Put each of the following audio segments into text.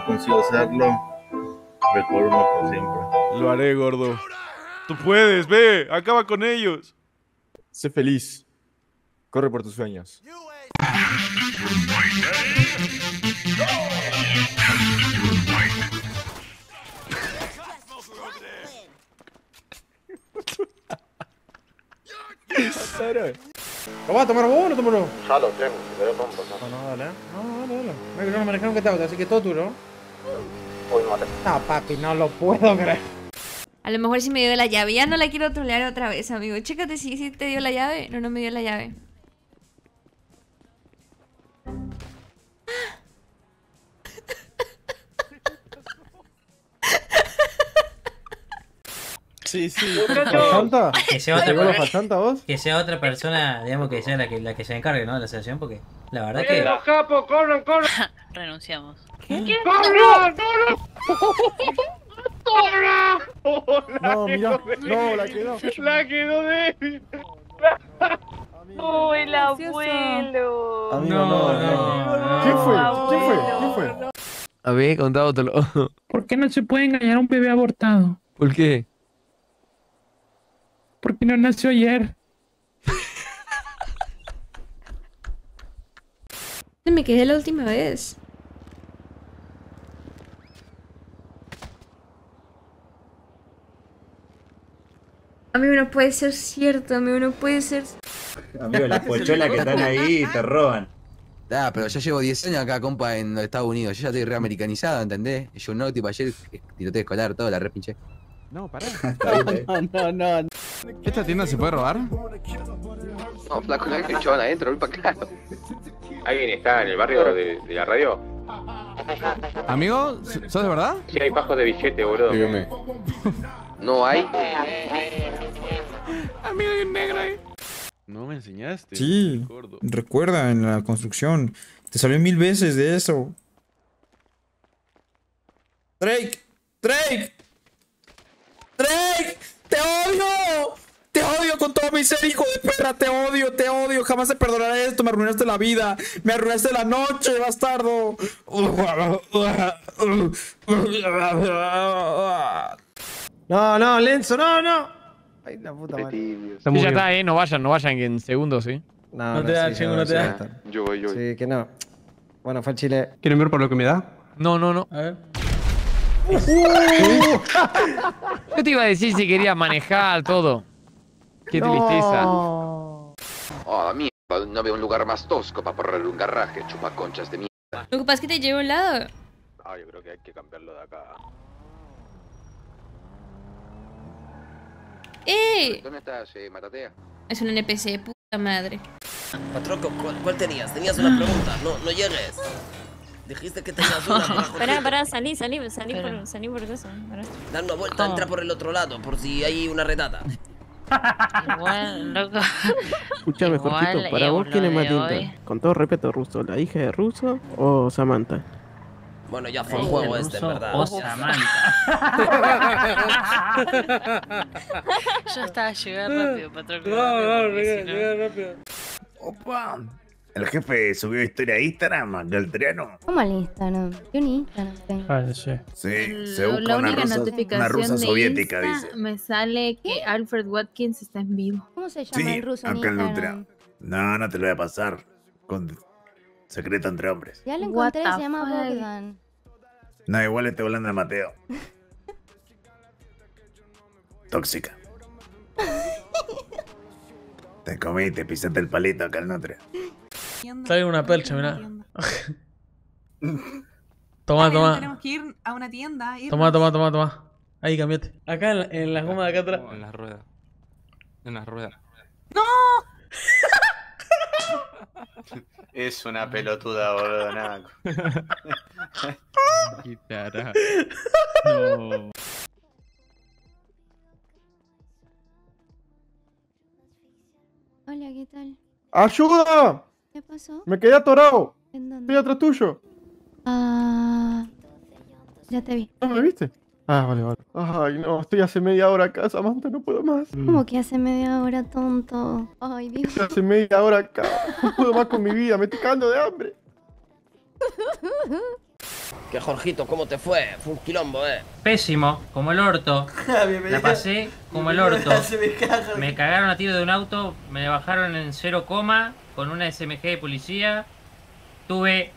no consigo hacerlo, recuerdo uno por siempre. Lo haré, gordo. Tú puedes, ve, acaba con ellos. Sé feliz. Corre por tus sueños. ¿Lo vas a tomar vos o no tomo yo? Ya lo tengo, si querés vamos a pasar. No, dale. No, dale. Me no manejaron que te auto, así que todo tuyo. Hoy no, No, papi, no lo puedo creer. A lo mejor sí me dio la llave. Ya no la quiero trolear otra vez, amigo. Chécate si te dio la llave. No, no me dio la llave. Sí, sí. ¿Fachanta? Que sea ¿Te otra, llegó la fachanta vos? que sea otra persona, digamos, que sea la que se encargue, ¿no? De la asociación, porque la verdad que... ¡Los capos, corran, corran! Renunciamos. ¡Corran, corran! No, mira. No, la quedó. La quedó débil. ¡Oh, el abuelo! Amigo, no. ¿Quién fue? A ver, contábotelo. ¿Por qué no se puede engañar a un bebé abortado? ¿Por qué? Porque no nació ayer. Me quedé la última vez. Amigo, no puede ser cierto, amigo, no puede ser. Amigo, las pocholas que están ahí te roban. Ah, pero ya llevo 10 años acá, compa, en Estados Unidos. Yo ya estoy reamericanizado, ¿entendés? Yo no, tipo, ayer tiroteo escolar, todo, la repinché. No, pará. No. ¿Esta tienda se puede robar? No, flaco, la que echaban adentro, muy para claro. ¿Alguien está en el barrio de la radio? Amigo, ¿sos de verdad? Sí, hay bajos de billete, boludo. Dígame. No hay. Amigo, hay un negro ahí. No me enseñaste. Sí, gordo. recuerda en la construcción. Te salió 1000 veces de eso. Drake, Drake, Drake, te odio. Te odio con todo mi ser, hijo de perra. Te odio. Jamás te perdonaré esto. Me arruinaste la vida. Me arruinaste la noche, bastardo. No, Lenzo, no. Ay, la puta madre. Sí, ya está, no vayan en segundos, ¿sí? No te da, chingo, no te da. Yo voy. Sí, que no. Bueno, fue el Chile. ¿Quieren ver por lo que me da? No. A ver. Yo te iba a decir si quería manejar todo. Qué tristeza. No. Oh, mierda, no veo un lugar más tosco para poner un garaje, chupaconchas de mierda. Lo que pasa es que te llevo a un lado. Ah, yo creo que hay que cambiarlo de acá. ¿Dónde estás, Matatea? Es un NPC, puta madre. Patroco, ¿cuál tenías? Tenías una pregunta, no llegues. Dijiste que tenías una. Pará, salí por eso. Da una vuelta, entra por el otro lado, por si hay una redada. Igual, loco. Escuchame, Jorgito, para vos, ¿quién es más linda? Con todo respeto, Russo, ¿la hija de Russo o Samantha? Bueno, ya fue un juego este, en verdad. O Samantha. Yo estaba llegando rápido, patrón. Llega rápido. Opa. El jefe subió historia a Instagram, Galtriano. ¿Cómo al Instagram? Yo ni Instagram tengo. Sí. Sí, se busca una rusa soviética, dice. Me sale que Alfred Watkins está en vivo. ¿Cómo se llama Sí, el ruso en acá en Instagram? Nutria. No te lo voy a pasar. Con secreto entre hombres. Ya lo What encontré, the se llama fuck? Bogdan. No, igual estoy hablando de Mateo. Tóxica. Te comí, te pisaste el palito acá en Nutria. Traigo una percha, mirá. Toma. Tenemos que ir a una tienda. Toma. Ahí, cambiate. Acá en la goma de acá atrás. En las ruedas. En las ruedas. ¡No! Es una pelotuda, boludo, Naco. Guitarra. No. Hola, ¿qué tal? ¡Ayuda! ¿Qué pasó? Me quedé atorado. ¿En Estoy dónde? atrás tuyo. Ya te vi. ¿No me viste? Ah, vale. Ay, no, estoy hace media hora acá, Samantha, no puedo más. ¿Cómo que hace media hora, tonto? Ay, Dios. Estoy hace media hora acá. No puedo más con mi vida, me estoy cagando de hambre. Que Jorgito, ¿cómo te fue? Fue un quilombo, Pésimo, como el orto. La pasé como el orto. Me cagaron a tiro de un auto, me bajaron en 0, con una SMG de policía. Tuve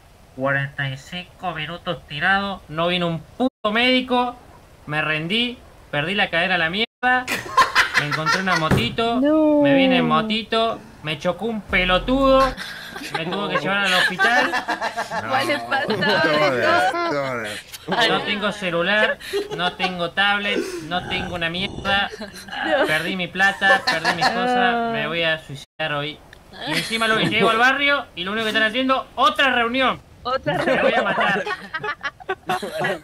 45 minutos tirado, no vino un puto médico, me rendí, perdí la cadera a la mierda, me encontré una motito, me vine en motito, me chocó un pelotudo, me tuvo que llevar al hospital. No tengo celular, no tengo tablet, no tengo una mierda, perdí mi plata, perdí mis cosas, me voy a suicidar hoy. Y encima lo que llego al barrio y lo único que están haciendo, otra reunión. Me voy a matar.